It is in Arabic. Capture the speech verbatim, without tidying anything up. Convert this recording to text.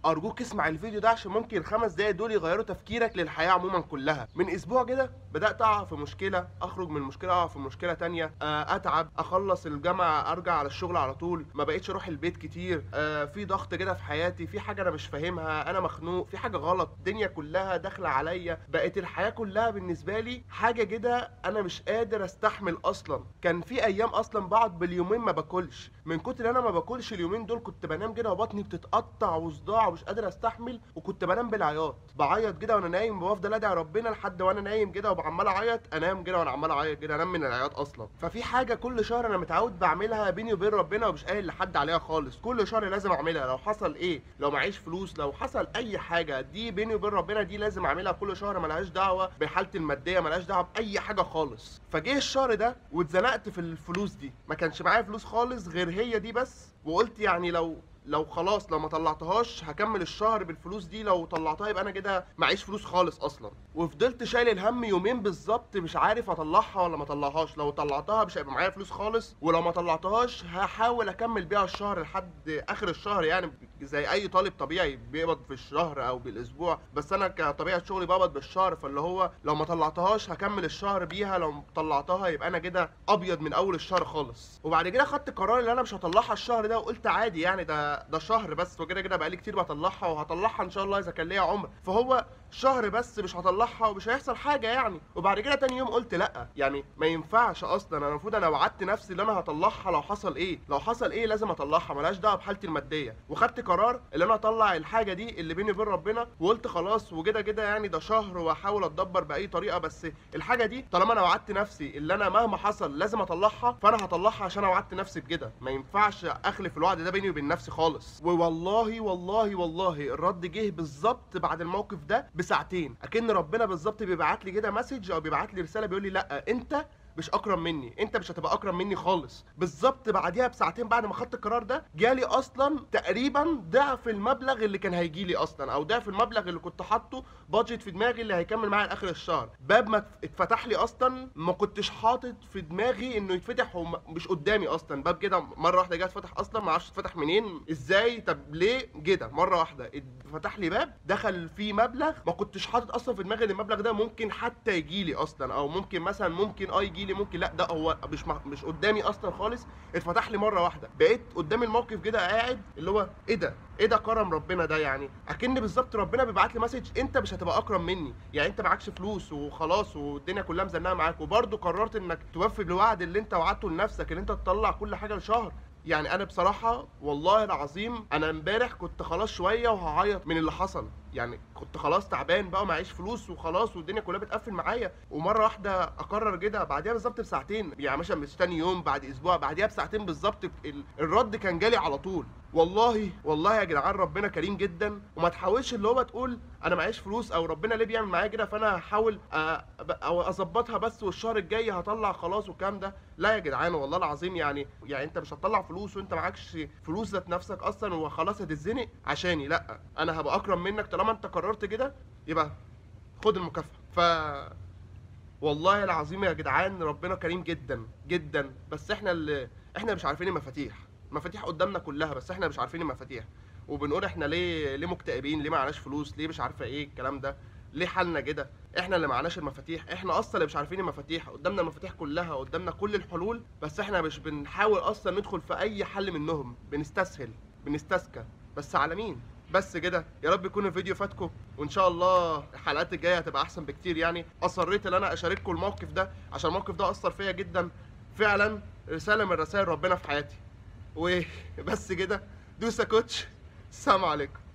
ارجوك اسمع الفيديو ده عشان ممكن الخمس دقايق دول يغيروا تفكيرك للحياه عموما كلها. من اسبوع كده بدات اقع في مشكله، اخرج من مشكله اقع في مشكله تانية، آه، اتعب، اخلص الجامعه ارجع على الشغل على طول، ما بقيتش اروح البيت كتير، آه، في ضغط كده في حياتي، في حاجه انا مش فاهمها، انا مخنوق، في حاجه غلط، الدنيا كلها داخله عليا، بقت الحياه كلها بالنسبه لي حاجه كده انا مش قادر استحمل اصلا. كان في ايام اصلا بقعد باليومين ما باكلش، من كتر ان انا ما باكلش اليومين دول كنت بنام كده وبطني بتتقطع وصداع ومش قادر استحمل، وكنت بنام بالعياط، بعيط كده وانا نايم وافضل ادعي ربنا لحد وانا نايم كده وعمال اعيط، انام كده وانا عمال اعيط كده، انام من العياط اصلا. ففي حاجه كل شهر انا متعود بعملها بيني وبين ربنا ومش قايل لحد عليها خالص، كل شهر لازم اعملها لو حصل ايه، لو معيش فلوس، لو حصل اي حاجه، دي بيني وبين ربنا، دي لازم اعملها كل شهر، ملهاش دعوه بحالتي الماديه، ملهاش دعوه باي حاجه خالص. فجه الشهر ده واتزنقت في الفلوس دي، ما كانش معايا فلوس خالص غير هي دي بس، وقلت يعني لو لو خلاص لو ما طلعتهاش هكمل الشهر بالفلوس دي، لو طلعتها يبقى انا كده معيش فلوس خالص اصلا. وفضلت شايل الهم يومين بالظبط، مش عارف اطلعها ولا ما اطلعهاش، لو طلعتها مش هيبقى معايا فلوس خالص، ولو ما طلعتهاش هحاول اكمل بيها الشهر لحد اخر الشهر، يعني زي اي طالب طبيعي بيقبض في الشهر او بالاسبوع، بس انا كطبيعه شغلي بقبض بالشهر، فاللي هو لو ما طلعتهاش هكمل الشهر بيها، لو طلعتها يبقى انا كده ابيض من اول الشهر خالص. وبعد كده خدت قرار ان انا مش هطلعها الشهر ده، وقلت عادي يعني ده ده شهر بس، وكده كده بقالي كتير بطلعها وهطلعها ان شاء الله اذا كان ليا عمر، فهو شهر بس مش هطلعها ومش هيحصل حاجه يعني. وبعد كده تاني يوم قلت لا، يعني ما ينفعش اصلا، انا المفروض انا وعدت نفسي ان انا هطلعها لو حصل ايه، لو حصل ايه لازم اطلعها، ملهاش دعوه بحالتي الماديه. وخدت قرار ان انا اطلع الحاجه دي اللي بيني وبين ربنا، وقلت خلاص وكده كده يعني ده شهر واحاول اتدبر باي طريقه، بس الحاجه دي طالما انا وعدت نفسي اللي انا مهما حصل لازم اطلعها، فانا هطلعها عشان انا وعدت نفسي بكده، ما ينفعش اخلف الوعد ده بيني وبين نفسي خالص. والله والله والله الرد جه بالظبط بعد الموقف ده بساعتين، اكن ربنا بالظبط بيبعت لي كده مسج او بيبعت لي رساله بيقول لي لا انت مش اكرم مني، انت مش هتبقى اكرم مني خالص. بالظبط بعديها بساعتين بعد ما خدت القرار ده جالي اصلا تقريبا ضعف المبلغ اللي كان هيجي لي اصلا، او ضعف المبلغ اللي كنت حاطه بادجت في دماغي اللي هيكمل معايا لاخر الشهر. باب ما اتفتح لي اصلا ما كنتش حاطط في دماغي انه يتفتح، ومش قدامي اصلا باب كده مره واحده جه اتفتح اصلا، ما اعرفش اتفتح منين ازاي، طب ليه كده مره واحده اتفتح لي باب دخل فيه مبلغ ما كنتش حاطط اصلا في دماغي ان المبلغ ده ممكن حتى يجي لي اصلا، او ممكن مثلا ممكن اه يجي لي، ممكن لا، ده هو مش مش قدامي اصلا خالص، اتفتح لي مره واحده. بقيت قدام الموقف كده قاعد اللي هو ايه ده، ايه ده كرم ربنا ده، يعني اكن بالظبط ربنا بيبعت لي مسج انت مش هتبقى اكرم مني، يعني انت معكش فلوس وخلاص والدنيا كلها مزنقه معاك، وبرده قررت انك توفي بالوعد اللي انت وعدته لنفسك ان انت تطلع كل حاجه لشهر. يعني انا بصراحه والله العظيم انا امبارح كنت خلاص شويه وهعيط من اللي حصل، يعني كنت خلاص تعبان بقى ومعيش فلوس وخلاص والدنيا كلها بتقفل معايا، ومره واحده اقرر كده بعديها بالظبط بساعتين، يعني مثلا مش تاني يوم، بعد اسبوع، بعديها بساعتين بالظبط الرد كان جالي على طول. والله والله يا جدعان ربنا كريم جدا، وما تحاولش اللي هو تقول انا معيش فلوس او ربنا ليه بيعمل معايا كده فانا هحاول او اظبطها بس والشهر الجاي هطلع خلاص والكلام ده. لا يا جدعان والله العظيم، يعني يعني انت مش هتطلع فلوس وانت معكش فلوس ذات نفسك اصلا وخلاص هتتزنق عشاني، لا انا هبقى اكرم منك طالما انت قررت كده، يبقى خد المكافأة. ف والله العظيم يا جدعان ربنا كريم جدا جدا، بس احنا اللي احنا مش عارفين المفاتيح، المفاتيح قدامنا كلها بس احنا مش عارفين المفاتيح، وبنقول احنا ليه ليه مكتئبين، ليه معناش فلوس، ليه مش عارفه ايه الكلام ده، ليه حالنا كده، احنا اللي معناش المفاتيح، احنا اصلا اللي مش عارفين المفاتيح، قدامنا المفاتيح كلها، قدامنا كل الحلول، بس احنا مش بنحاول اصلا ندخل في اي حل منهم، بنستسهل بنستسكى، بس على مين؟ بس كده. يا رب يكون الفيديو فاتكم، وان شاء الله الحلقات الجايه هتبقى احسن بكتير. يعني اصريت ان انا اشارككم الموقف ده عشان الموقف ده اثر فيا جدا فعلا، رساله من رسائل ربنا في حياتي. وبس كده، دوسه كوتش، السلام عليكم.